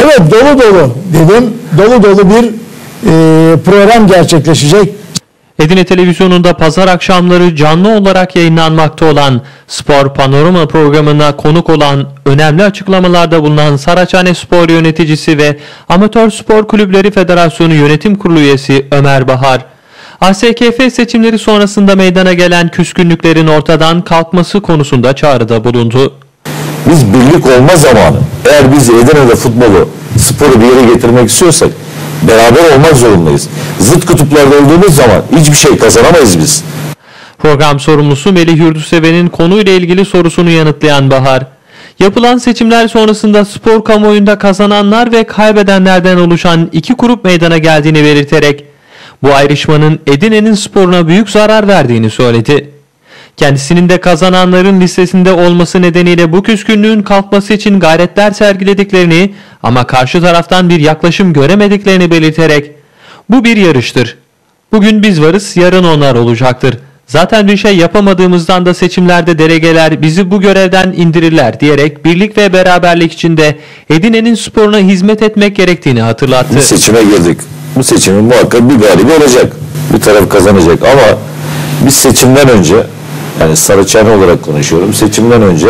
Evet, dolu dolu dedim. Dolu dolu bir program gerçekleşecek. Edirne Televizyonu'nda pazar akşamları canlı olarak yayınlanmakta olan Spor Panorama programına konuk olan, önemli açıklamalarda bulunan Saraçhanespor yöneticisi ve Amatör Spor Kulüpleri Federasyonu Yönetim Kurulu üyesi Ömer Bahar, ASKF seçimleri sonrasında meydana gelen küskünlüklerin ortadan kalkması konusunda çağrıda bulundu. Biz birlik olma zamanı, eğer biz Edirne'de futbolu, sporu bir yere getirmek istiyorsak beraber olmak zorundayız. Zıt kutuplarda olduğumuz zaman hiçbir şey kazanamayız biz. Program sorumlusu Melih Yurduseven'in konuyla ilgili sorusunu yanıtlayan Bahar, yapılan seçimler sonrasında spor kamuoyunda kazananlar ve kaybedenlerden oluşan iki grup meydana geldiğini belirterek, bu ayrışmanın Edirne'nin sporuna büyük zarar verdiğini söyledi. Kendisinin de kazananların listesinde olması nedeniyle bu küskünlüğün kalkması için gayretler sergilediklerini ama karşı taraftan bir yaklaşım göremediklerini belirterek, bu bir yarıştır. Bugün biz varız, yarın onlar olacaktır. Zaten bir şey yapamadığımızdan da seçimlerde delegeler bizi bu görevden indirirler diyerek birlik ve beraberlik içinde Edirne'nin sporuna hizmet etmek gerektiğini hatırlattı. Bu seçime girdik. Bu seçimin muhakkak bir galibi olacak. Bir taraf kazanacak ama biz seçimden önce, yani Saraçhane olarak konuşuyorum, seçimden önce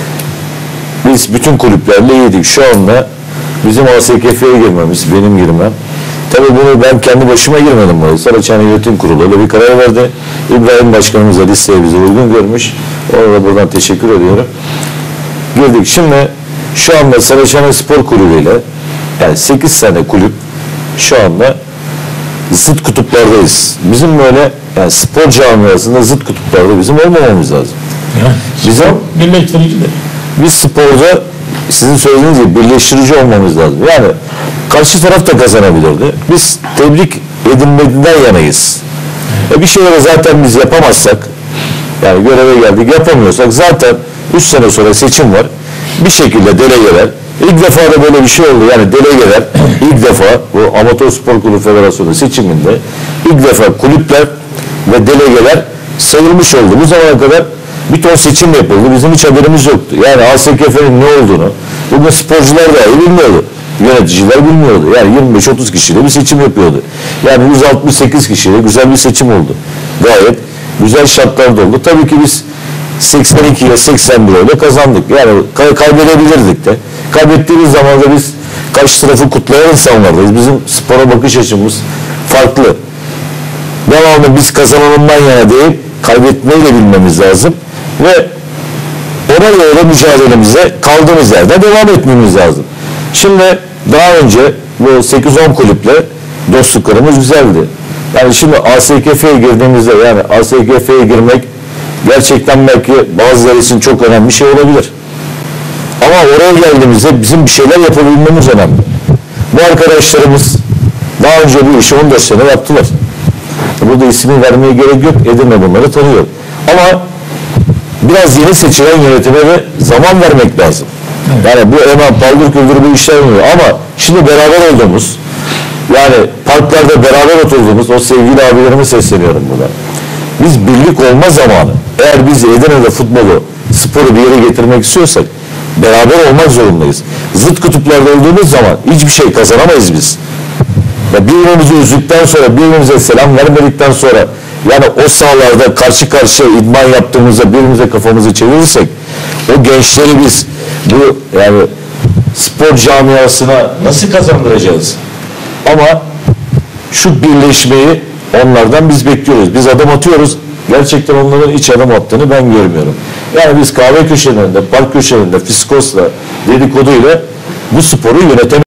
biz bütün kulüplerle iyiydik. Şu anda bizim ASKF'ye girmemiz, benim girmem. Tabii bunu ben kendi başıma girmedim buraya. Saraçhane Yönetim Kurulu öyle bir karar verdi. İbrahim Başkanımız da listeye bizi uygun görmüş. Ona da buradan teşekkür ediyorum. Girdik. Şimdi şu anda Saraçhanespor Kulübü ile yani 8 tane kulüp şu anda zıt kutuplardayız. Bizim böyle yani spor camiasında zıt kutuplarda bizim olmamamız lazım. Bizim Birleştiricidir. biz sporda sizin söylediğiniz gibi birleştirici olmamız lazım. Yani karşı taraf da kazanabilirdi. Biz tebrik edilmediğinden yanayız. Bir şeyleri zaten biz yapamazsak, yani göreve geldik yapamıyorsak zaten 3 sene sonra seçim var. Bir şekilde delegeler, ilk defa da böyle bir şey oldu. Yani delegeler ilk defa bu Amatör Spor Kulüpleri Federasyonu seçiminde ilk defa kulüpler ve delegeler sayılmış oldu. Bu zamana kadar bir ton seçim yapıldı. Bizim hiç haberimiz yoktu. Yani ASKF'nin ne olduğunu bugün sporcular dahi bilmiyordu. Yöneticiler bilmiyordu. Yani 25-30 kişiyle bir seçim yapıyordu. Yani 168 kişiyle güzel bir seçim oldu. Gayet güzel şartlar da oldu. Tabii ki biz 82'ye 81 ile kazandık. Yani kaybedebilirdik de. Kaybettiğimiz zaman da biz karşı tarafı kutlayan insanlardayız. Bizim spora bakış açımız farklı. Devamlı biz kazananından yana değil, kaybetmeyi de bilmemiz lazım. Ve ona göre mücadelemize kaldığımız yerden devam etmemiz lazım. Şimdi daha önce bu 8-10 kulüple dostluklarımız güzeldi. Yani şimdi ASKF'ye girdiğimizde, yani ASKF'ye girmek gerçekten belki bazıları için çok önemli bir şey olabilir. Ama oraya geldiğimizde bizim bir şeyler yapabilmemiz önemli. Bu arkadaşlarımız daha önce bu işi 14 sene yaptılar. Burada ismini vermeye gerek yok. Edirne bunları tanıyor. Ama biraz yeni seçilen yönetime de zaman vermek lazım. Yani bu hemen paldır küldür bu işler olmuyor. Ama şimdi beraber olduğumuz, yani parklarda beraber oturduğumuz o sevgili abilerime sesleniyorum buna. Biz birlik olma zamanı, eğer biz Edirne'de futbolu, sporu bir yere getirmek istiyorsak beraber olmak zorundayız. Zıt kutuplarda olduğumuz zaman hiçbir şey kazanamayız biz. Ya birbirimizi üzdükten sonra, birbirimize selam vermedikten sonra, yani o sahalarda karşı karşıya idman yaptığımızda birbirimize kafamızı çevirirsek o gençleri biz bu yani spor camiasına nasıl kazandıracağız? Ama şu birleşmeyi onlardan biz bekliyoruz. Biz adım atıyoruz. Gerçekten onların hiç adım attığını ben görmüyorum. Yani biz kahve köşelerinde, park köşelerinde, fiskosla, dedikoduyla bu sporu yönetemiyoruz.